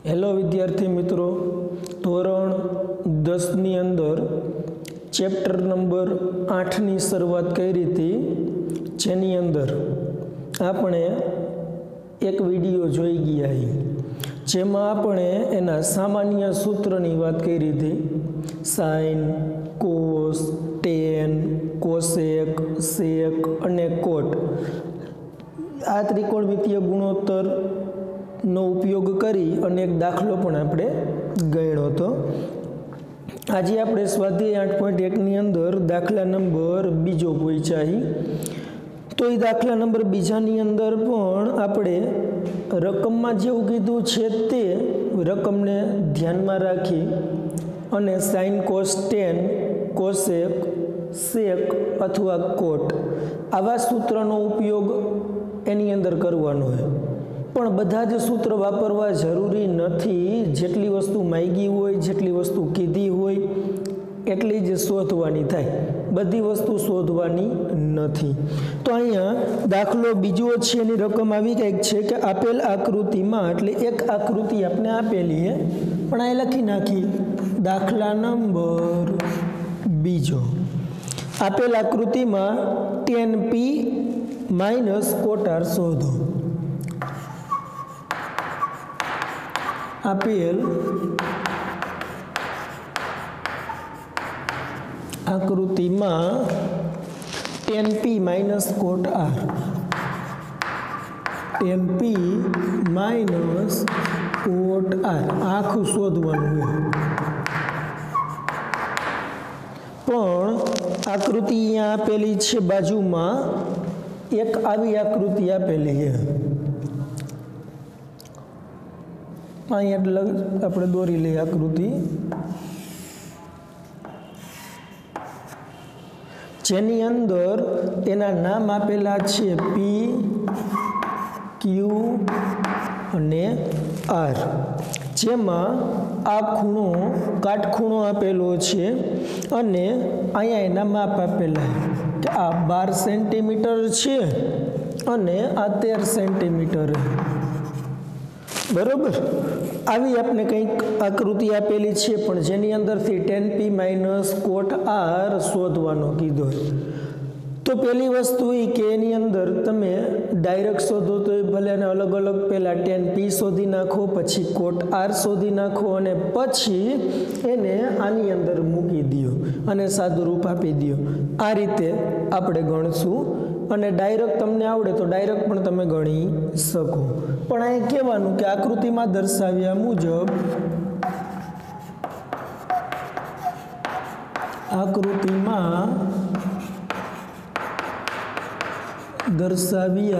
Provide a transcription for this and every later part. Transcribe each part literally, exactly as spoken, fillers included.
Hello विद्यार्थी मित्रों, धोरण दस नी अंदर चैप्टर नंबर आठ नी शुरुआत करी थी, जेनी अंदर आपणे एक विडियो जोई गया है, जेमां आपणे एना सामान्य सूत्रनी वात करी थी। Sine, cos, tan, cosec, sec अने कोट आ त्रिकोणमितीय गुणोत्तर नो उपयोग करी अने एक दाखलो पण आपणे गण्यो तो। આજે આપણે સ્વાધ્યાય आठ पॉइंट एक ની અંદર દાખલા નંબર બીજો પૂછ્યા છે, તો એ દાખલા નંબર બીજાની અંદર પણ આપણે રકમમાં જેવું કીધું છે તે રકમને ધ્યાનમાં રાખી અને sine, cos, tan, cosec, sec અથવા કોટ આવા સૂત્રનો ઉપયોગ એની અંદર કરવાનો હોય। પણ બધા જ સૂત્ર વાપરવા જરૂરી નથી। જેટલી વસ્તુ માંગી હોય, જેટલી વસ્તુ કીધી હોય એટલી જ શોધવાની થાય, બધી વસ્તુ શોધવાની નથી। તો અહીંયા દાખલો બીજો છે, એની રકમ આવી કંઈક છે કે આપેલ આકૃતિમાં, એટલે એક આકૃતિ આપણે આપેલી છે, પણ અહીં લખી નાખી દાખલા નંબર બીજો। આપેલ આકૃતિમાં tan P minus cot R શોધો। આપેલ આકૃતિમાં tan P minus cot R, tan P minus cot R આખું શોધવાનું હોય। પણ આકૃતિ અહીંયા આપેલી છે, બાજુમાં એક આવી આકૃતિ આપેલી છે, અહીં એટલે આપણે દોરી લઈએ આકૃતિ, જેની અંદર એના નામ આપેલા છે પી, ક્યુ અને આર, જેમાં આ ખૂણો કાટખૂણો આપેલો છે અને અહીંયા એના માપ આપેલા કે આ બાર સેન્ટીમીટર છે અને આ તેર સેન્ટીમીટર, બરોબર। આવી આપણે કંઈક આકૃતિ આપેલી છે, પણ જેની અંદરથી tan P minus cot R શોધવાનો કીધો। તો પહેલી વસ્તુ એ કે એની અંદર તમે ડાયરેક્ટ શોધો તો ભલે એને અલગ અલગ પહેલાં ટેન પી શોધી નાખો, પછી કોટ આર શોધી નાખો અને પછી એને આની અંદર મૂકી દો અને સાદું રૂપ આપી દો। આ રીતે આપણે ગણશું અને ડાયરેક્ટ તમને આવડે તો ડાયરેક્ટ પણ તમે ગણી શકો। પણ અહીં કહેવાનું કે આકૃતિમાં દર્શાવ્યા મુજબ આકૃતિમાં દર્શાવ્યા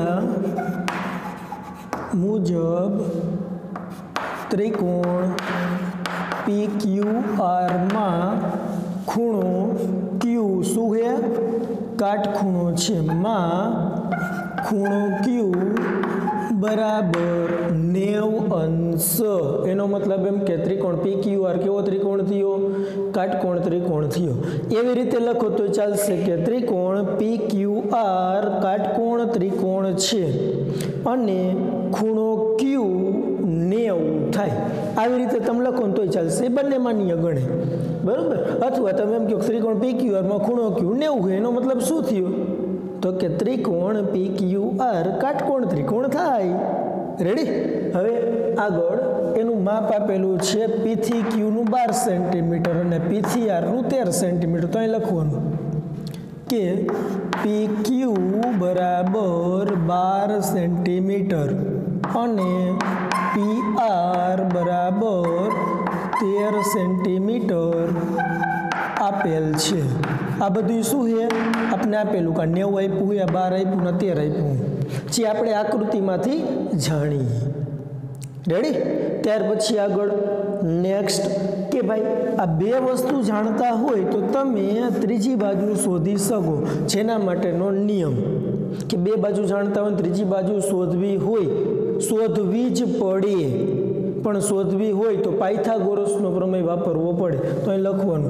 મુજબ ત્રિકોણ પી ક્યુ આરમાં ખૂણો ક્યુ શું છે? કાટખૂણો છે, માં ખૂણો ક્યુ બરાબર નેવ અંશ। એનો મતલબ એમ કે ત્રિકોણ પી ક્યુ આર કેવો ત્રિકોણ થયો? કાટકોણ ત્રિકોણ થયો। એવી રીતે લખો તો ચાલશે કે ત્રિકોણ પી ક્યુ આર કાટકોણ ત્રિકોણ છે અને ખૂણો ક્યુ નેવ થાય। આવી રીતે તમે લખો ને તોય ચાલશે, બંને માન્ય ગણે, બરાબર। અથવા તમે એમ કહો ત્રિકોણ પી ક્યુ આરમાં ખૂણો ક્યુ નેવું હોય, એનો મતલબ શું થયો? તો કે ત્રિકોણ પી ક્યુ આર કાટકોણ ત્રિકોણ થાય। રેડી? હવે આગળ એનું માપ આપેલું છે પી થી ક્યુનું બાર સેન્ટીમીટર અને પી થી આરનું તેર સેન્ટીમીટર। તો અહીં લખવાનું કે પી ક્યુ બરાબર બાર સેન્ટીમીટર અને પી આર બરાબર તેર સેન્ટીમીટર આપેલ છે। આ બધું શું છે? આપણે આપેલું કે નેવું આપ્યું હોય, બાર આપ્યું ને તેર આપ્યું, જે આપણે આકૃતિમાંથી જાણીએ। રેડી? ત્યાર પછી આગળ નેક્સ્ટ કે ભાઈ આ બે વસ્તુ જાણતા હોય તો તમે ત્રીજી બાજુ શોધી શકો, જેના માટેનો નિયમ કે બે બાજુ જાણતા હોય, ત્રીજી બાજુ શોધવી હોય, શોધવી જ પડે। પણ શોધવી હોય તો પાયથાગોરસનો પ્રમેય વાપરવો પડે। તો અહીં લખવાનું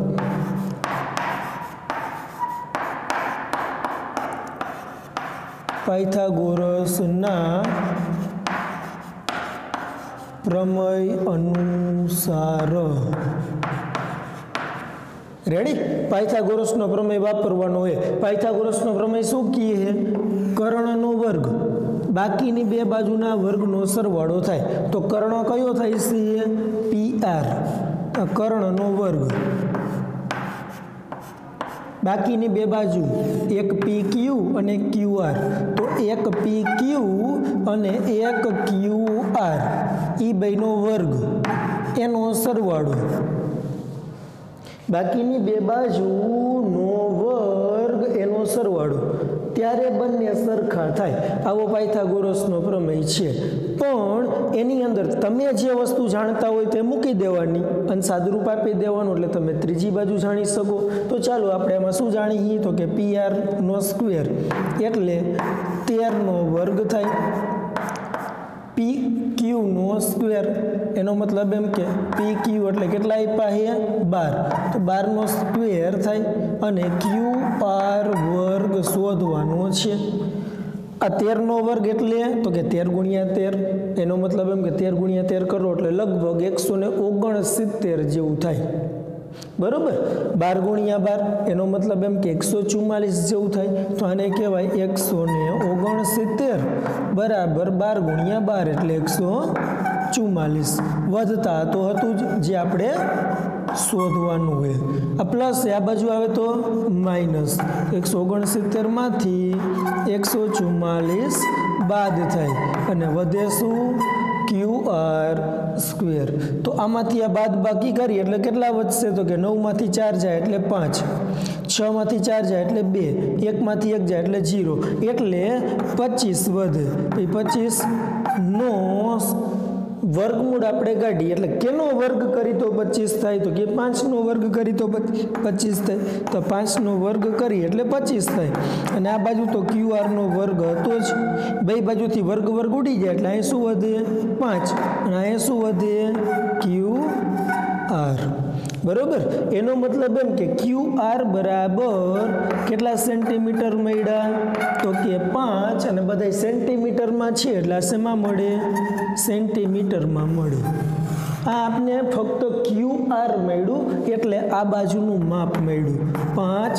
પાયથાગોરસના પ્રમેય અનુસાર રેડી પાયથાગોરસનો પ્રમેય વાપરવાનો હોય પાયથાગોરસનો પ્રમેય શું કહે છે કર્ણનો વર્ગ બાકીની બે બાજુના વર્ગનો સરવાળો થાય તો કર્ણ કયો થાય છે પી આર કર્ણનો વર્ગ બાકીની બે બાજુ એક પી ક્યુ અને ક્યુ આર તો એક પી ક્યુ અને એક ક્યુ આર એ બેનો વર્ગ એનો સરવાળો બાકીની બે બાજુનો વર્ગ એનો સરવાળો ત્યારે બંને સરખા થાય આવો પાયથાગોરસનો પ્રમેય છે પણ એની અંદર તમે જે વસ્તુ જાણતા હોય તે મૂકી દેવાની અને સાદુરૂપ આપી દેવાનું એટલે તમે ત્રીજી બાજુ જાણી શકો તો ચાલો આપણે એમાં શું જાણીએ તો કે પી આર નો સ્ક્વેર એટલે તેરનો વર્ગ થાય પી ક્યુ નો સ્ક્વેર એનો મતલબ એમ કે પી ક્યુ એટલે કેટલા આપ્યા છે બાર તો બારનો સ્ક્વેર થાય અને ક્યુ આર વર્ગ શોધવાનો છે આ તેરનો વર્ગ એટલે તો કે તેર ગુણ્યા તેર એનો મતલબ એમ કે તેર ગુણ્યા તેર કરો એટલે લગભગ એકસો ને ઓગણસિત્તેર જેવું થાય બરોબર બાર ગુણ્યા બાર એનો મતલબ એમ કે એકસો ચુમ્માલીસ જેવું થાય તો આને કહેવાય એકસો ને ઓગણસિત્તેર બરાબર બાર ગુણ્યા બાર એટલે એકસો ચુમ્માલીસ વધતા તો હતું જ જે આપણે શોધવાનું હોય આ પ્લસ આ બાજુ આવે તો માઇનસ એકસો ઓગણસિત્તેરમાંથી એકસો ચુમ્માલીસ બાદ થાય અને વધે શું ક્યુ આર સ્ક્વેર તો આમાંથી આ બાદ બાકી કરીએ એટલે કેટલા વધશે તો કે નવમાંથી ચાર જાય એટલે પાંચ છમાંથી ચાર જાય એટલે બે એકમાંથી એક જાય એટલે જીરો એટલે પચીસ વધે એ પચીસ નો વર્ગમૂળ આપણે કાઢીએ એટલે કેનો વર્ગ કરી તો પચીસ થાય તો કે પાંચનો વર્ગ કરી તો પચીસ થાય તો પાંચનો વર્ગ કરી એટલે પચીસ થાય અને આ બાજુ તો ક્યુ આરનો વર્ગ હતો જ બે બાજુથી વર્ગ વર્ગ ઉડી જાય એટલે અહીં શું વધે પાંચ અને અહીં શું વધે ક્યુ આર બરોબર એનો મતલબ એમ કે ક્યુ આર બરાબર કેટલા સેન્ટીમીટર મળ્યા તો કે પાંચ અને બધા સેન્ટીમીટરમાં છે એટલે શેમાં મળે સેન્ટીમીટરમાં મળે આ આપને ફક્ત ક્યુ આર મળ્યું એટલે આ બાજુનું માપ મળ્યું પાંચ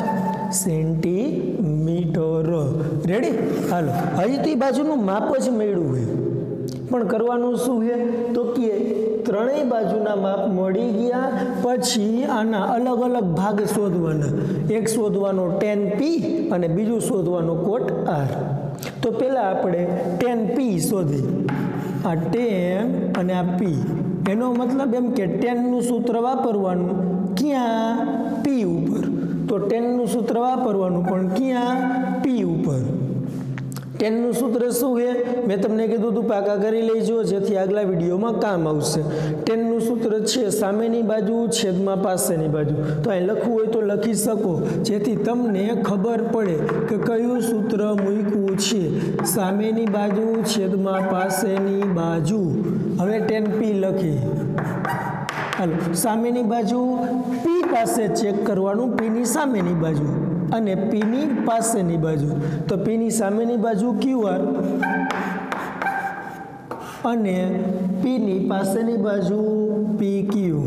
સેન્ટીમીટર રેડી હાલો અહીંથી બાજુનું માપ જ મળ્યું હોય પણ કરવાનું શું છે તો કે ત્રણેય બાજુના માપ મળી ગયા પછી આના અલગ અલગ ભાગ શોધવાના એક શોધવાનો ટેન પી અને બીજું શોધવાનો કોટ આર તો પહેલાં આપણે ટેન પી શોધી આ ટેન અને આ પી એનો મતલબ એમ કે ટેનનું સૂત્ર વાપરવાનું ક્યાં પી ઉપર તો ટેનનું સૂત્ર વાપરવાનું પણ ક્યાં પી ઉપર ટેનનું સૂત્ર શું છે મેં તમને કીધું હતું પાકા કરી લેજો જેથી આગલા વિડીયોમાં કામ આવશે ટેનનું સૂત્ર છે સામેની બાજુ છેદમાં પાસેની બાજુ તો અહીં લખવું હોય તો લખી શકો જેથી તમને ખબર પડે કે કયું સૂત્ર મૂક્યું છે સામેની બાજુ છેદમાં પાસેની બાજુ હવે ટેન પી લખી હાલો સામેની બાજુ પી પાસે ચેક કરવાનું પીની સામેની બાજુ અને પીની પાસેની બાજુ તો પીની સામેની બાજુ ક્યુ આર અને પીની પાસેની બાજુ પી ક્યુ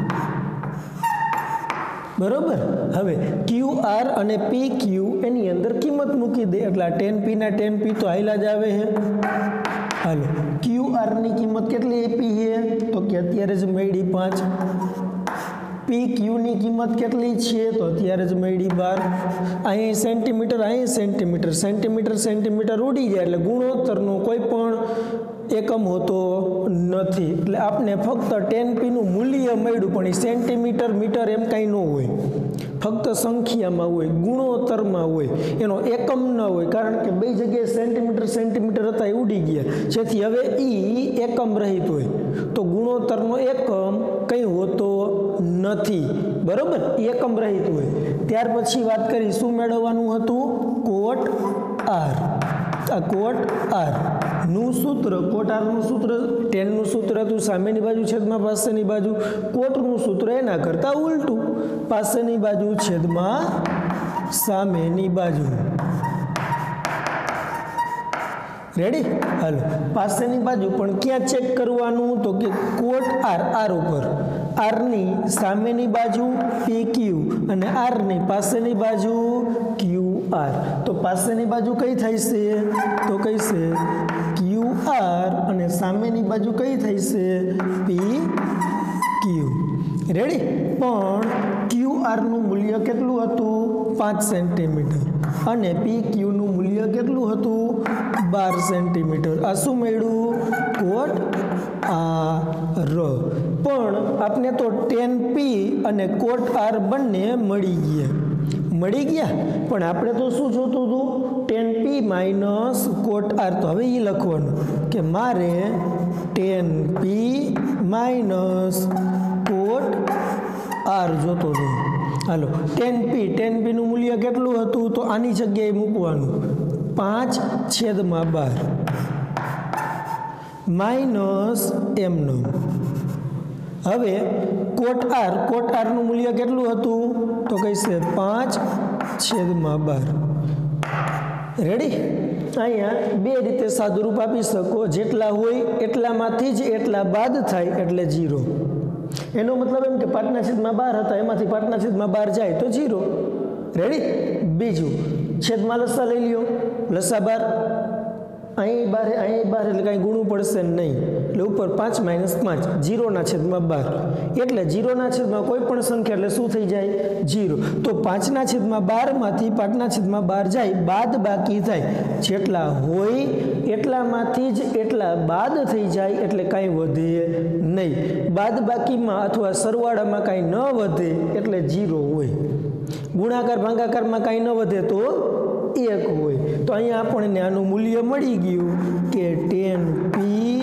બરોબર હવે ક્યુ આર અને પી ક્યુ એની અંદર કિંમત મૂકી દે એટલે ટેન પી ના ટેન પી તો હાઈલા જ આવે છે હાલો ક્યુ આર ની કિંમત કેટલી આપી છે તો કે અત્યારે જ મળી પાંચ પી ક્યુની કિંમત કેટલી છે તો અત્યારે જ મળી બાર અહીં સેન્ટીમીટર અહીં સેન્ટીમીટર સેન્ટીમીટર સેન્ટીમીટર ઉડી જાય એટલે ગુણોત્તરનો કોઈ પણ એકમ હોતો નથી એટલે આપણે ફક્ત ટેન પીનું મૂલ્ય મળ્યું પણ એ સેન્ટીમીટર મીટર એમ કાંઈ ન હોય ફક્ત સંખ્યામાં હોય ગુણોત્તરમાં હોય એનો એકમ ન હોય કારણ કે બે જગ્યાએ સેન્ટીમીટર સેન્ટીમીટર હતા એ ઉડી ગયા જેથી હવે એ એકમ રહિત હોય તો ગુણોત્તરનો એકમ કંઈ હોતો નથી બરોબર એકમ રહિત હોય ત્યાર પછી વાત કરી શું મેળવવાનું હતું કોટ આર આ કોટ આર નું સૂત્ર કોટ આરનું સૂત્ર ટેનનું સૂત્ર હતું સામેની બાજુ છેદમાં પાસેની બાજુ કોટનું સૂત્ર એના કરતાં ઉલટું પાસેની બાજુ છેદમાં સામેની બાજુ રેડી? હાલો, પાસેની બાજુ પણ ક્યાં ચેક કરવાનું? તો કે કોટ આર, આર ઉપર, આરની સામેની બાજુ પી ક્યુ અને આરની પાસેની બાજુ ક્યુ આર. તો પાસેની બાજુ કઈ થાય છે? તો કઈ છે? ક્યુ આર અને સામેની બાજુ કઈ થાય છે? P Q. રેડી? પણ ક્યુ આરનું મૂલ્ય કેટલું હતું? પાંચ સેન્ટીમીટર અને પી ક્યુનું મૂલ્ય કેટલું હતું? બાર સેન્ટીમીટર. આ શું મળ્યું? Cot R. પણ આપણે તો ટેન પી અને કોટ આર બંને મળી ગયા મળી ગયા પણ આપણે તો શું જોતું હતું? Tan P minus cot R. તો હવે એ લખવાનું કે મારે tan P minus cot R જોતો હતો. હાલો, ટેન પી ટેન પીનું મૂલ્ય કેટલું હતું? તો આની જગ્યાએ મૂકવાનું પાંચ છેદમાં બાર માઇનસ એમનો. હવે કોટ આર કોટ આરનું મૂલ્ય કેટલું હતું? તો કહીશે પાંચ છેદમાં બાર. રેડી? અહીંયા બે રીતે સાદુરૂપ આપી શકો. જેટલા હોય એટલામાંથી જ એટલા બાદ થાય એટલે જીરો. એનો મતલબ એમ કે પાંચના છેદમાં બાર હતા, એમાંથી પાંચના છેદમાં બાર જાય તો જીરો. રેડી? બીજું, છેદમાં લસા લઈ લ્યો. લસા બાર અહીં બાર અહીં બાર એટલે કાંઈ ગુણવું પડશે નહીં. એટલે ઉપર પાંચ માઇનસ પાંચ, જીરોના છેદમાં બાર. એટલે જીરોના છેદમાં કોઈ પણ સંખ્યા એટલે શું થઈ જાય? જીરો. તો પાંચના છેદમાં બારમાંથી પાંચના છેદમાં બાર જાય, બાદ બાકી થાય. જેટલા હોય એટલામાંથી જ એટલા બાદ થઈ જાય એટલે કાંઈ વધે નહીં. બાદ બાકીમાં અથવા સરવાળામાં કાંઈ ન વધે એટલે જીરો હોય. ગુણાકાર ભાગાકારમાં કાંઈ ન વધે તો એક હોય. તો અહીંયા આપણને આનું મૂલ્ય મળી ગયું કે tan P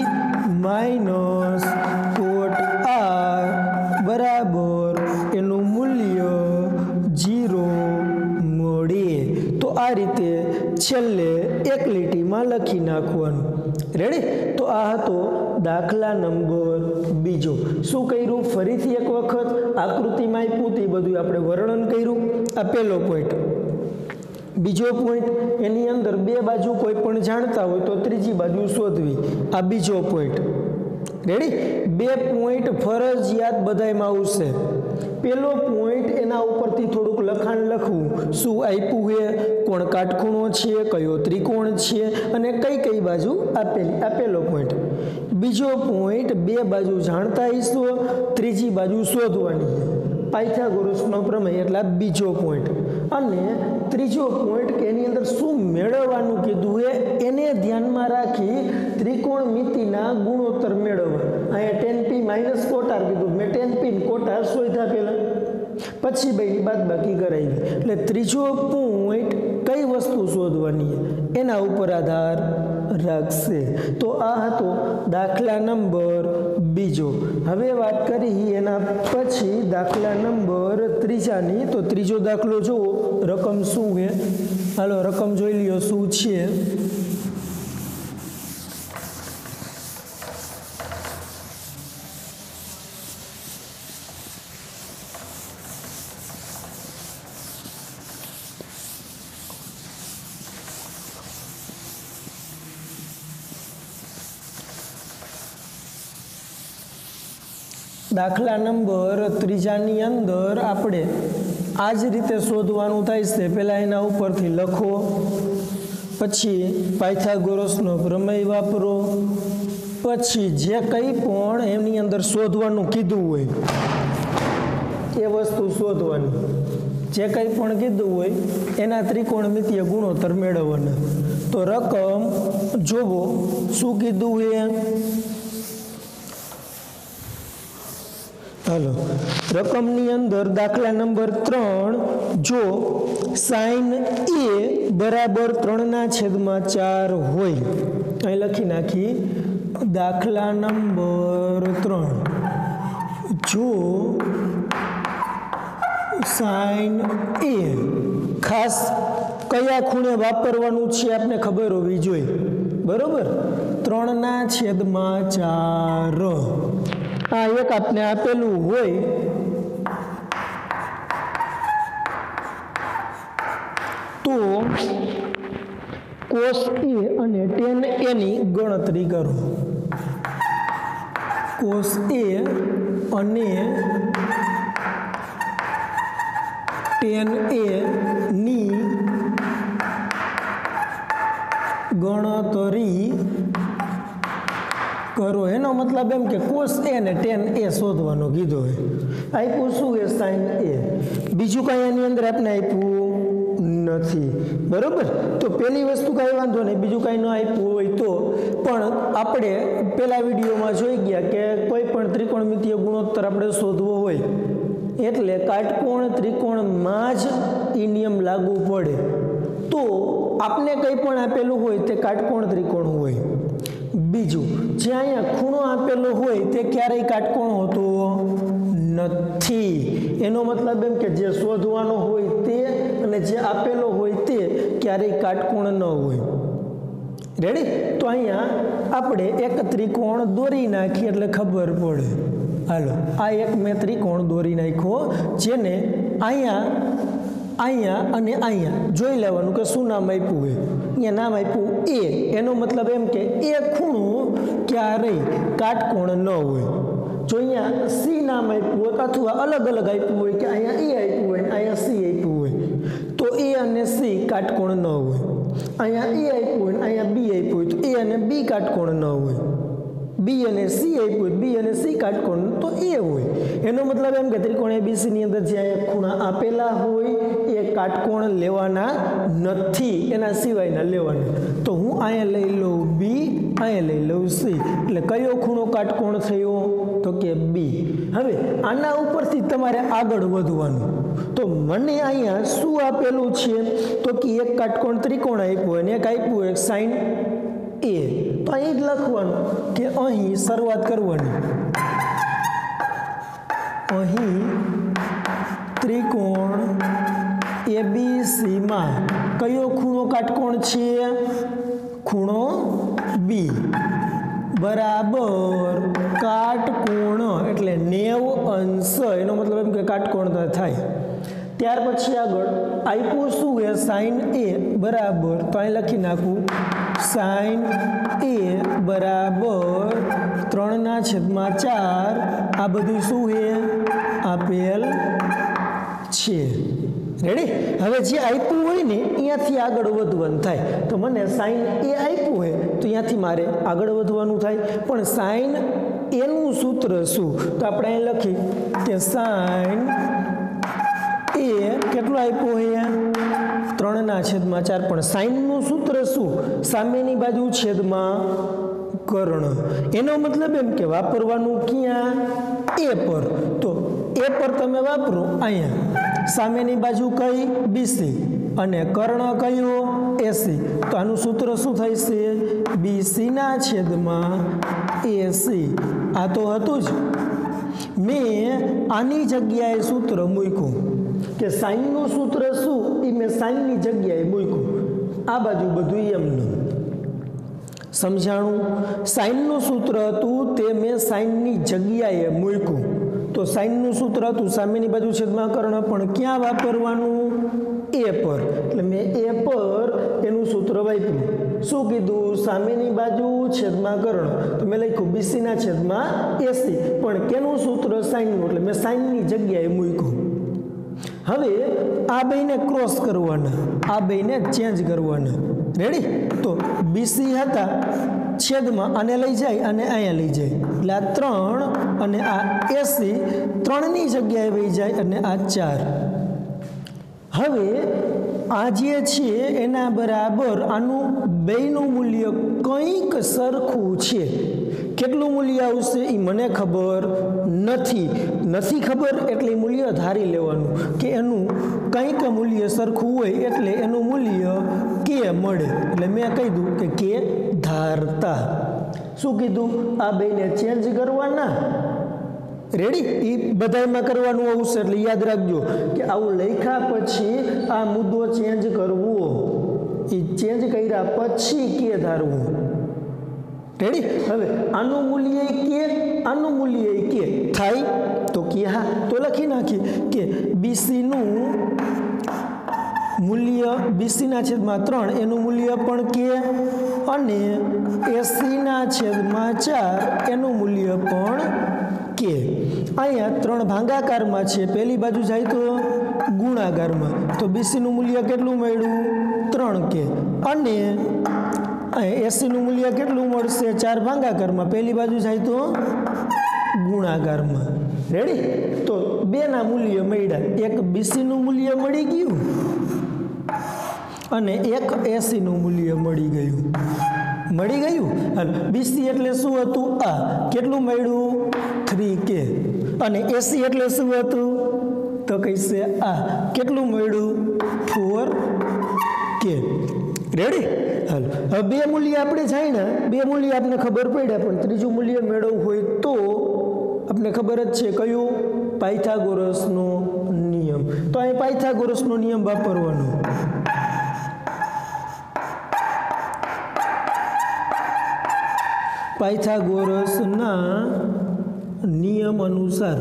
minus cot R બરાબર એનું મૂલ્ય જીરો મળે. તો આ રીતે છેલ્લે એક લીટીમાં લખી નાખવાનું. રેડી? તો આ હતો દાખલા નંબર બીજો. શું કર્યું? ફરીથી એક વખત આકૃતિમાં આપ્યું તે બધું આપણે વર્ણન કર્યું. આ પહેલો પોઈન્ટ. બીજો પોઈન્ટ, એની અંદર બે બાજુ કોઈ પણ જાણતા હોય તો ત્રીજી બાજુ શોધવી. આ બીજો પોઈન્ટ. રેડી? બે પોઈન્ટ ફરજિયાત બધાયમાં આવશે. પહેલો પોઈન્ટ, એના ઉપરથી થોડુંક લખાણ લખવું. શું આપ્યું છે? કોણ કાટખૂણો છે? કયો ત્રિકોણ છે? અને કઈ કઈ બાજુ આપેલી. આ પહેલો પોઈન્ટ. બીજો પોઈન્ટ, બે બાજુ જાણતા હશો, ત્રીજી બાજુ શોધવાની. પાયથાગોરસનો પ્રમેય એટલે બીજો પોઈન્ટ. અને ત્રીજો પોઈન્ટ કે એની અંદર શું મેળવવાનું કીધું છે એને ધ્યાનમાં રાખી ત્રિકોણમિતિના ગુણોત્તર મેળવવા. અહીંયા ટેન પી માઇનસ કોટાર કીધું, મેં ટેન પી કોટાર શોધ્યા પહેલાં, પછી બેની બાદ બાકી કરાવી. એટલે ત્રીજો પોઈન્ટ કઈ વસ્તુ શોધવાની એના ઉપર આધાર રાખશે. તો આ હતો દાખલા નંબર બીજો. હવે વાત કરી એના પછી દાખલા નંબર ત્રીજાની. તો ત્રીજો દાખલો જુઓ, રકમ શું છે? હાલો રકમ જોઈ લ્યો શું છે. દાખલા નંબર ત્રીજાની અંદર આપણે આ જ રીતે શોધવાનું થાય છે. પહેલાં એના ઉપરથી લખો, પછી પાયથાગોરસનો પ્રમેય વાપરો, પછી જે કંઈ પણ એની અંદર શોધવાનું કીધું હોય એ વસ્તુ શોધવાની. જે કંઈ પણ કીધું હોય એના ત્રિકોણમિતિય ગુણોત્તર મેળવવાના. તો રકમ જોવો શું કીધું છે. હાલો, રકમની અંદર દાખલા નંબર ત્રણ, જો સાઈન એ બરાબર ત્રણના છેદમાં ચાર હોય, અહીં લખી નાખી. દાખલા નંબર ત્રણ, જો સાઈન એ, ખાસ કયા ખૂણે વાપરવાનું છે આપને ખબર હોવી જોઈએ, બરોબર? ત્રણના છેદમાં ચાર. આ એક આપને આપેલું હોય તો કોસ એ અને ટેન એની ગણતરી કરો. કોસ એ અને ટેન એ ની ગણતરી કરો. એનો મતલબ એમ કે કોસ એ ને ટેન એ શોધવાનો કીધો હોય. આપ્યું શું એ સાઇન એ, બીજું કાંઈ એની અંદર આપણે આપ્યું નથી. બરોબર, તો પહેલી વસ્તુ કાંઈ વાંધો નહીં, બીજું કાંઈ ન આપ્યું હોય તો પણ આપણે પહેલા વિડીયોમાં જોઈ ગયા કે કોઈ પણ ત્રિકોણમિતીય ગુણોત્તર આપણે શોધવો હોય એટલે કાટકોણ ત્રિકોણમાં જ એ નિયમ લાગુ પડે. તો આપને કંઈ પણ આપેલું હોય તે કાટકોણ ત્રિકોણ હોય. બીજું, જે અહીંયા ખૂણો આપેલો હોય તે ક્યારેય કાટકોણ હોતો નથી. એનો મતલબ એમ કે જે શોધવાનો હોય તે અને જે આપેલો હોય તે ક્યારેય કાટકોણ ન હોય. રેડી? તો અહીંયા આપણે એક ત્રિકોણ દોરી નાખીએ એટલે ખબર પડે. હાલો, આ એક મેં ત્રિકોણ દોરી નાખ્યો, જેને અહીંયા અહીંયા અને અહીંયા જોઈ લેવાનું કે શું નામ આપ્યું હોય. અહીંયા નામ આપ્યું એ, એનો મતલબ એમ કે એ ખૂણો ક્યારેય કાટકોણ ન હોય. જો અહીંયા સી નામ આપ્યું હોય અથવા અલગ અલગ આપ્યું હોય કે અહીંયા એ આપ્યું હોય અહીંયા સી આપ્યું હોય તો એ અને સી કાટકોણ ન હોય. અહીંયા એ આપ્યું હોય અહીંયા બી આપ્યું હોય તો એ અને બી કાટકોણ ન હોય. બી અને સી આપ્યું હોય બી અને સી કાટકોણ તો એ હોય. એનો મતલબ એમ કે ત્રિકોણ એબીસી ની અંદર જે અહીંયા ખૂણા આપેલા હોય એ કાટકોણ લેવાના નથી, એના સિવાયના લેવાના. તો હું અહીંયા લઈ લઉં બી, અહીંયા લઈ લઉં સી, એટલે કયો ખૂણો કાટકોણ થયો તો કે બી. હવે આના ઉપરથી તમારે આગળ વધવાનું. તો મને અહીંયા શું આપેલું છે તો કે એક કાટકોણ ત્રિકોણ આપ્યું અને એક આપ્યું એક સાઇન એ. તો અહીં જ લખવાનું કે અહીં શરૂઆત કરવાની. અહીં ત્રિકોણ એબીસીમાં કયો ખૂણો કાટકોણ છે? ખૂણો બી બરાબર કાટકોણ એટલે નેવ અંશ. એનો મતલબ એમ કે કાટકોણ થાય. ત્યાર પછી આગળ આપ્યું શું એ સાઇન એ બરાબર, તો અહીં લખી નાખું સાઇન એ બરાબર ત્રણના છેદમાં ચાર. આ બધું શું છે? આપેલ છે. રેડી? હવે જે આપ્યું હોય ને અહીંયાથી આગળ વધવાનું થાય. તો મને સાઇન એ આપ્યું હોય તો અહીંયાથી મારે આગળ વધવાનું થાય. પણ સાઇન એનું સૂત્ર શું? તો આપણે અહીં લખી કે સાઇન એ કેટલું આપ્યું હોય? ત્રણના છેદમાં ચાર. પણ સાઇનનું સૂત્ર શું? સામેની બાજુ છેદમાં કર્ણ. એનો મતલબ એમ કે વાપરવાનું ક્યાં? એ પર. તો એ પર તમે વાપરો અહીંયા. સામેની બાજુ કઈ? બીસી. અને કર્ણ કયો? એસી. તો આનું સૂત્ર શું થાય છે? બીસીના છેદમાં એસી. આ તો હતું જ. મેં આની જગ્યાએ સૂત્ર મૂક્યું કે સાઇનનું સૂત્ર શું એ મેં સાઇનની જગ્યાએ મૂક્યું. આ બાજુ બધું એમનું. સમજાણું? સાઇનનું સૂત્ર હતું તે મેં સાઇનની જગ્યાએ મૂક્યું. તો સાઇનનું સૂત્ર હતું સામેની બાજુ છેદમાં કર્ણ, પણ ક્યાં વાપરવાનું? એ પર. એટલે મેં એ પર એનું સૂત્ર વાપર્યું. શું કીધું? સામેની બાજુ છેદમાં કર્ણ. તો મેં લખ્યું બીસીના છેદમાં એસી. પણ કેનું સૂત્ર? સાઇનનું. એટલે મેં સાઇનની જગ્યાએ મૂક્યું. હવે આ બેને ક્રોસ કરવાના, આ બેને ચેન્જ કરવાના. રેડી? તો બીસી હતા છેદમાં આને લઈ જાય અને અહીંયા લઈ જાય એટલે આ ત્રણ અને આ એસી ત્રણની જગ્યાએ વહી જાય અને આ ચાર. હવે આ જે છે એના બરાબર આનું બેયનું મૂલ્ય કંઈક સરખું છે. કેટલું મૂલ્ય આવશે એ મને ખબર નથી. નથી ખબર એટલે મૂલ્ય ધારી લેવાનું કે એનું કંઈક મૂલ્ય સરખું હોય એટલે એનું મૂલ્ય કે મળે. એટલે મેં કહી દઉં કે કે ધારતા. શું કીધું? આ બેને ચેન્જ કરવાના. રેડી? એ બધામાં કરવાનું આવશે. એટલે યાદ રાખજો કે આવું લખ્યા પછી આ મુદ્દો ચેન્જ કરવો. એ ચેન્જ કર્યા પછી કે ધારવું. રેડી? હવે આનું મૂલ્ય કે આનું મૂલ્ય કે થાય તો કે હા. તો લખી નાખી કે બીસી નું મૂલ્ય બીસીના છેદમાં ત્રણ એનું મૂલ્ય પણ કે અને એસીના છેદમાં ચાર એનું મૂલ્ય પણ કે. અહીંયા ત્રણ ભાગાકારમાં છે, પહેલી બાજુ જાય તો ગુણાકારમાં, તો બીસીનું મૂલ્ય કેટલું મળ્યું? ત્રણ કે. અને એસીનું મૂલ્ય કેટલું મળશે? ચાર ભાગાકારમાં, પહેલી બાજુ જાય તો ગુણાકારમાં. રેડી? તો બેના મૂલ્ય મળ્યા, એક બીસીનું મૂલ્ય મળી ગયું અને એક એસીનું મૂલ્ય મળી ગયું. મળી ગયું. અને બીસી એટલે શું હતું? આ કેટલું મળ્યું? થ્રી કે. અને એસી એટલે શું હતું? તો કહીશે આ કેટલું મળ્યું? ફોર કે. રેડી? હાલ, હવે બે મૂલ્ય આપણે જાય ને, બે મૂલ્ય આપણે ખબર પડ્યા, પણ ત્રીજું મૂલ્ય મેળવવું હોય તો આપણે ખબર જ છે કયું? પાયથાગોરસનો નિયમ. તો અહીં પાયથાગોરસનો નિયમ વાપરવાનો. પાયથાગોરસના નિયમ અનુસાર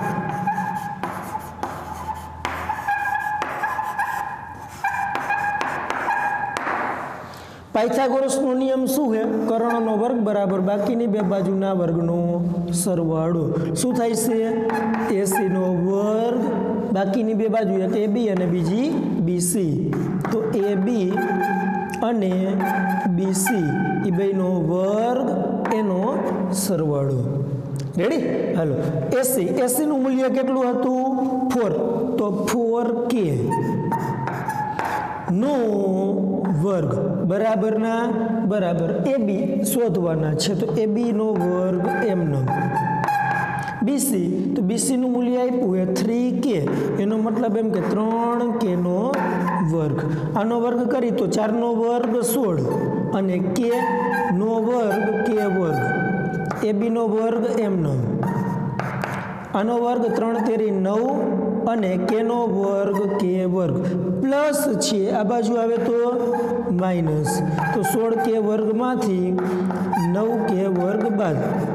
પાયથાગોરસનો નિયમ શું છે? કર્ણનો વર્ગ બરાબર બાકીની બે બાજુના વર્ગનો સરવાળો. શું થાય છે? એસીનો વર્ગ બાકીની બે બાજુ, એક એ બી અને બીજી બીસી, તો એ બી અને બીસી એ બેનો વર્ગ એનો સરવાળો. રેડી? હાલો, એસી એસીનું મૂલ્ય કેટલું હતું? ફોર, તો ફોર કે નો વર્ગ બરાબરના બરાબર એ બી શોધવાના છે, તો એ બી નો વર્ગ એમનો. બીસી, તો બીસીનું મૂલ્ય આપ્યું એ થ્રી કે, એનો મતલબ એમ કે ત્રણ કે નો વર્ગ. આનો વર્ગ કરી તો ચારનો વર્ગ સોળ અને કે નો વર્ગ કે વર્ગ, એ બી નો વર્ગ એમનો. આનો વર્ગ ત્રણ તેરી નવ અને કે નો વર્ગ કે વર્ગ પ્લસ છે, આ બાજુ આવે તો માઇનસ, તો સોળ કે વર્ગમાંથી નવ કે વર્ગ બાદ.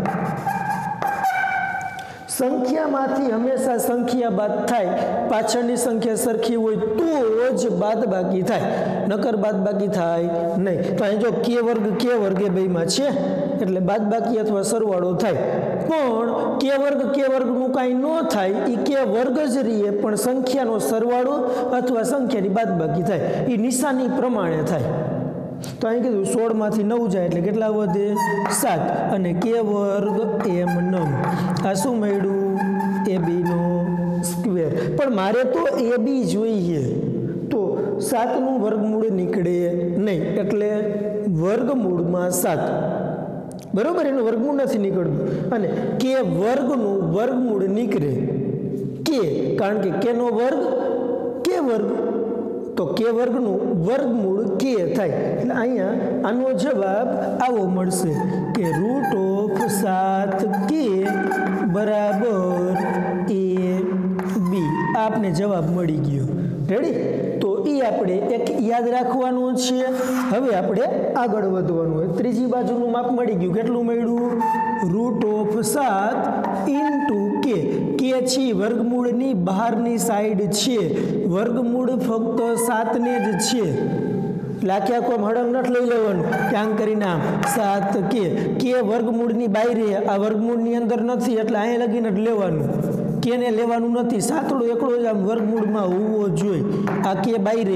સંખ્યામાંથી હંમેશા સંખ્યા બાદ થાય, પાછળની સંખ્યા સરખી હોય તો જ બાદ બાકી થાય, નકર બાદ બાકી થાય નહીં. તો અહીં જો કે વર્ગ કે વર્ગ એ બેમાં છે એટલે બાદ બાકી અથવા સરવાળો થાય. પણ કે વર્ગ કે વર્ગનું કાંઈ ન થાય, એ કે વર્ગ જ રહીએ, પણ સંખ્યાનો સરવાળો અથવા સંખ્યાની બાદ બાકી થાય, એ નિશાની પ્રમાણે થાય. તો અહીં કીધું સોળમાંથી નવ જાય એટલે કેટલા વધે? સાત. અને કે વર્ગ એમ નવ. આ શું મળ્યું? એ બીનો સ્ક્વેર. પણ મારે તો એ બી જોઈએ, તો સાતનું વર્ગમૂળ નીકળે નહીં, એટલે વર્ગમૂળમાં સાત. બરોબર? એનું વર્ગમૂળ નથી નીકળતું. અને કે વર્ગનું વર્ગમૂળ નીકળે કે, કારણ કે કેનો વર્ગ કે વર્ગ, તો કે વર્ગનું વર્ગમૂળ કે થાય. એટલે અહીંયા આનો જવાબ આવો મળશે કે રૂટ ઓફ સાત કે બરાબર એ બી. આપને જવાબ મળી ગયો. રેડી? તો એ આપણે એક યાદ રાખવાનું છે. હવે આપણે આગળ વધવાનું હોય. ત્રીજી બાજુનું માપ મળી ગયું. કેટલું મળ્યું? રૂટ ઓફ સાત ઇન્ટુ કે. કે છે વર્ગમૂળની બહારની સાઈડ છે, વર્ગમૂળ ફક્ત સાતને જ છે. એટલે આખે આખો હળંગ નથી લઈ લેવાનું કે આમ કરીને આમ સાત કે. કે વર્ગમૂળની બહાર, આ વર્ગમૂળની અંદર નથી, એટલે અહીંયા લગીને જ લેવાનું. કેને લેવાનું નથી, સાતડો એકડો જ આમ વર્ગમૂળમાં હોવો જોઈએ. આ કે બહાર.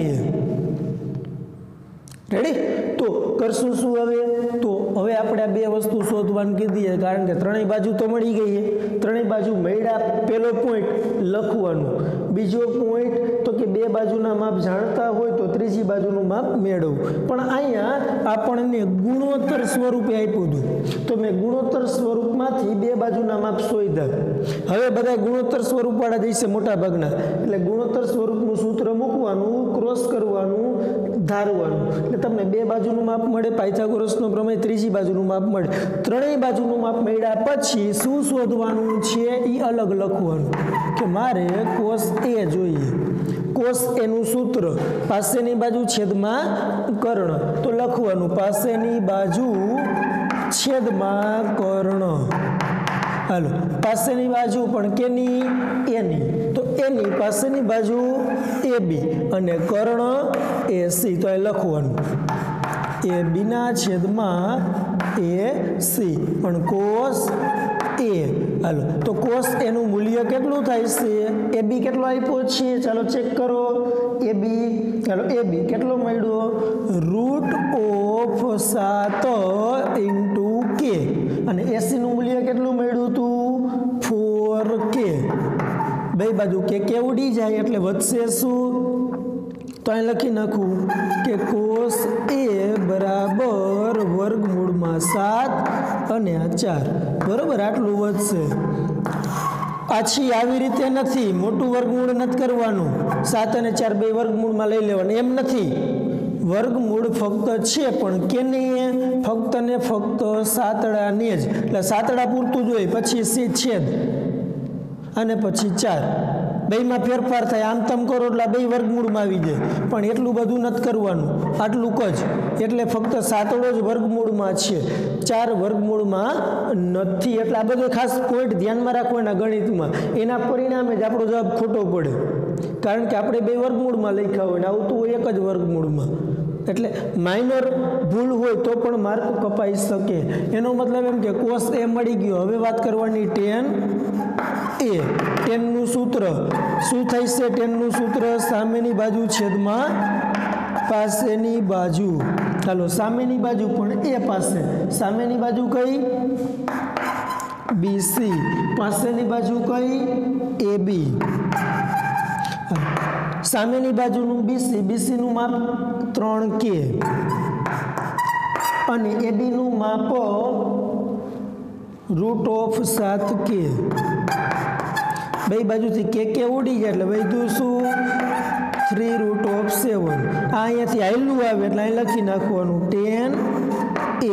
રેડી? તો કરશું શું હવે? તો હવે આપણે આ બે વસ્તુ શોધવાનું કીધી, કારણ કે ત્રણેય બાજુ તો મળી ગઈ છે. ત્રણેય બાજુ મળ્યા, પહેલો પોઈન્ટ લખવાનું. બીજો પોઈન્ટ તો કે બે બાજુના માપ જાણતા હોય તો ત્રીજી બાજુનું માપ મેળવવું. પણ અહીંયા આપણને ગુણોત્તર સ્વરૂપે આપ્યું હતું, તો મેં ગુણોત્તર સ્વરૂપમાંથી બે બાજુના માપ શોધ્યા. હવે બધા ગુણોત્તર સ્વરૂપવાળા જઈશે મોટા ભાગના, એટલે ગુણોત્તર સ્વરૂપનું સૂત્ર મૂકવાનું, ક્રોસ કરવાનું, ધારવાનું, એટલે તમને બે બાજુનું માપ મળે. પાયથાગોરસનો પ્રમેય ત્રીજી બાજુનું માપ મળે. ત્રણેય બાજુનું માપ મળ્યા પછી શું શોધવાનું છે એ અલગ લખવાનું કે મારે કોસ એ જોઈએ. કોસ એનું સૂત્ર પાસેની બાજુ છેદમાં કર્ણ, તો લખવાનું પાસેની બાજુ છેદમાં કર્ણ. હાલો, પાસેની બાજુ પણ કેની? એની. તો એની પાસેની બાજુ ए बी अने कर्ण ए सी। तो અહીં લખવાનું ए बी ના છેદમાં ए सी પણ cos ए। હાલો તો cos ए નું મૂલ્ય કેટલું થાય છે? ए बी કેટલો આપ્યો છે? ચાલો ચેક કરો। ए बी ચાલો ए बी કેટલો મળ્યો? રૂટ ઓફ સાત ઇન્ટુ કે અને ए सी નું મૂલ્ય કેટલું મળ્યું હતું? फोर के। બે બાજુ કે કે ઉડી જાય એટલે વધશે શું? તો અહીં લખી નાખું કે cos a બરાબર વર્ગમૂળમાં સાત અને આ ચાર બરાબર આટલું વધશે। પાછી આવી રીતે નથી, મોટું વર્ગમૂળ નથી કરવાનું, સાત અને ચાર બે વર્ગમૂળમાં લઈ લેવાનું એમ નથી। વર્ગમૂળ ફક્ત છે પણ કેને? ફક્ત ને ફક્ત સાતડાને જ, એટલે સાતડા પૂરતું જ હોય, પછી છેદ અને પછી ચાર બેયમાં ફેરફાર થાય। આમ તમ કરો એટલે બે વર્ગમૂળમાં આવી જાય પણ એટલું બધું નથી કરવાનું, આટલું જ। એટલે ફક્ત સાતડો જ વર્ગમૂળમાં છે, ચાર વર્ગમૂળમાં નથી। એટલે આ બધો ખાસ પોઈન્ટ ધ્યાનમાં રાખવાના ગણિતમાં, એના પરિણામે જ આપણો જવાબ ખોટો પડે, કારણ કે આપણે બે વર્ગમૂળમાં લખ્યા હોય ને આવતું હોય એક જ વર્ગમૂળમાં। એટલે માઇનર ભૂલ હોય તો પણ માર્ક કપાઈ શકે। એનો મતલબ એમ કે કોસ એ મળી ગયો। હવે વાત કરવાની ટેન એ। ટેનનું સૂત્ર શું થાય છે? ટેનનું સૂત્ર સામેની બાજુ છેદમાં પાસેની બાજુ। ચાલો સામેની બાજુ પણ એ પાસે, સામેની બાજુ કઈ? બી સી, પાસેની બાજુ કઈ? એ બી। સામેની બાજુનું બીસી, બીસીનું માપ ત્રણ કે અને એબીનું માપ રૂટ ઓફ સાત કે। બે બાજુથી કે કે ઉડી જાય એટલે વધ્યું શું? Three root of seven. આ અહીંયાથી આયલું આવે એટલે અહીં લખી નાખવાનું ટેન એ।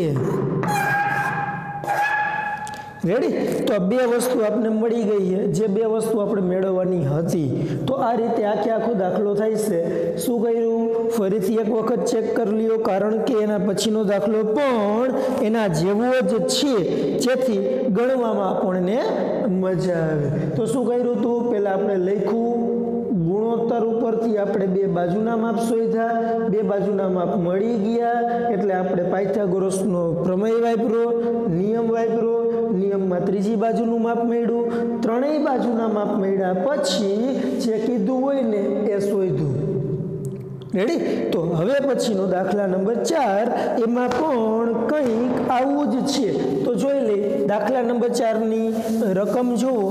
રેડી? તો બે વસ્તુ આપણે મળી ગઈ છે, જે બે વસ્તુ આપણે મેળવવાની હતી। તો આ રીતે આખે આખો દાખલો થાય છે। શું કર્યું? ફરીથી એક વખત ચેક કરી લ્યો, કારણ કે એના પછીનો દાખલો પણ એના જેવો જ છે, જેથી ગણવામાં આપણને મજા આવે। તો શું કર્યું તું? પહેલા આપણે લખ્યું, ગુણોત્તર ઉપરથી આપણે બે બાજુના માપ શોધ્યા, બે બાજુના માપ મળી ગયા એટલે આપણે પાયથાગોરસનો પ્રમેય વાપર્યો, નિયમ વાપર્યો, નિયમમાં ત્રીજી બાજુનું માપ મળ્યું, ત્રણેય બાજુના માપ મળ્યા પછી જે કીધું હોય ને એ શોધ્યું। રેડી? તો હવે પછીનો દાખલા નંબર ચાર, એમાં પણ કંઈક આવું જ છે। તો જોઈ લઈ દાખલા નંબર ચારની રકમ જુઓ।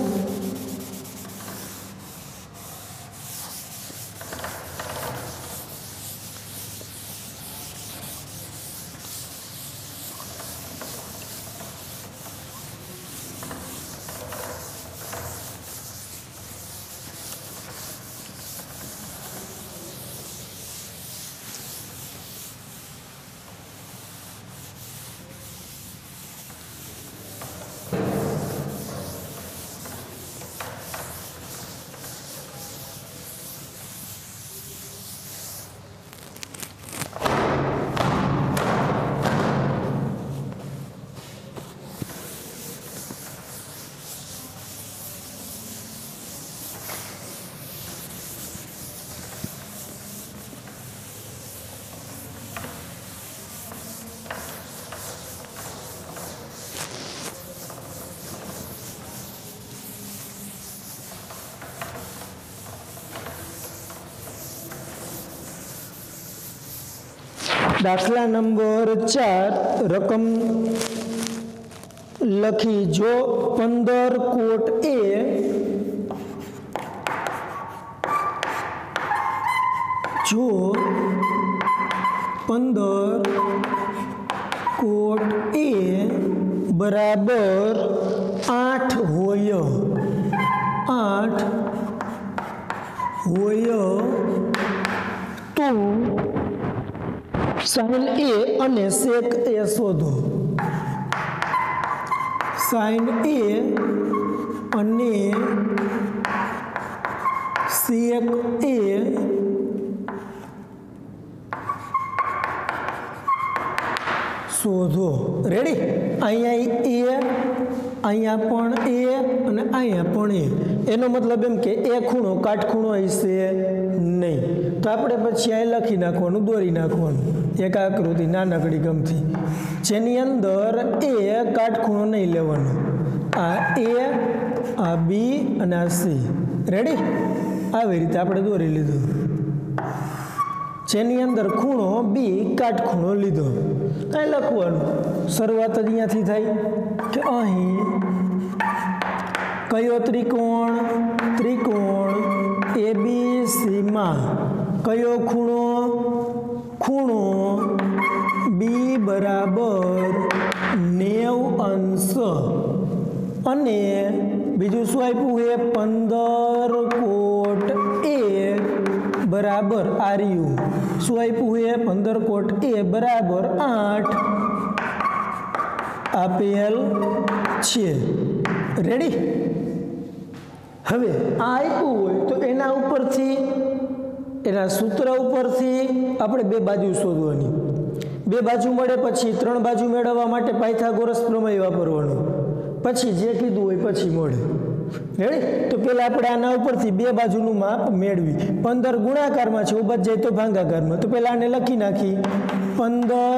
દાખલા નંબર ચાર, રકમ લખી। જો પંદર કોટ એ જો પંદર કોટ એ બરાબર આઠ હોય, આઠ હોય તો સાઇન એ અને સેક એ શોધો। સાઇન એ અને સેક એ શોધો. રેડી? અહીંયા એ, અહીંયા પણ એ અને અહીંયા પણ એ. એનો મતલબ એમ કે એ ખૂણો કાટખૂણો હશે નહીં. તો આપણે પછી અહીં લખી નાખવાનું, દોરી નાખવાનું એક આકૃતિ નાનકડી ગમથી, જેની અંદર એ કાટખૂણો નહીં લેવાનો. આ એ, આ બી અને આ સી. રેડી? આવી રીતે આપણે દોરી લીધું, જેની અંદર ખૂણો બી કાટખૂણો લીધો. કાંઈ લખવાનું, શરૂઆત જ અહીંયાથી થાય કે અહીં કયો ત્રિકોણ? ત્રિકોણ એ બી સીમાં કયો ખૂણો? ખૂણો બી બરાબર નેવ અંશ. અને બીજું શું આપ્યું છે? પંદર કોટ એ બરાબર આર્યુ. શું આપ્યું છે? પંદર કોટ એ બરાબર આઠ આપેલ છે. રેડી? હવે આ આપ્યું હોય તો એના ઉપરથી, એના સૂત્ર ઉપરથી આપણે બે બાજુ શોધવાની. બે બાજુ મળે પછી ત્રણ બાજુ મેળવવા માટે પાયથાગોરસ પ્રમેય વાપરવાનો. પછી જે કીધું હોય પછી મળે. રેડી? તો પહેલાં આપણે આના ઉપરથી બે બાજુનું માપ મેળવી. પંદર ગુણાકારમાં છે, ઉભા જાય તો ભાગાકારમાં. તો પહેલાં આને લખી નાખી, પંદર